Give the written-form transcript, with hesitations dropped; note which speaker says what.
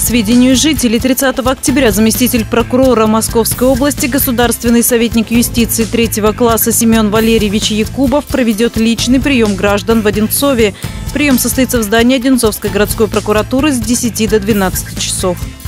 Speaker 1: сведению жителей, 30 октября заместитель прокурора Московской области, государственный советник юстиции 3 класса Семен Валерьевич Якубов проведет личный прием граждан в Одинцове. Прием состоится в здании Одинцовской городской прокуратуры с 10 до 12 часов.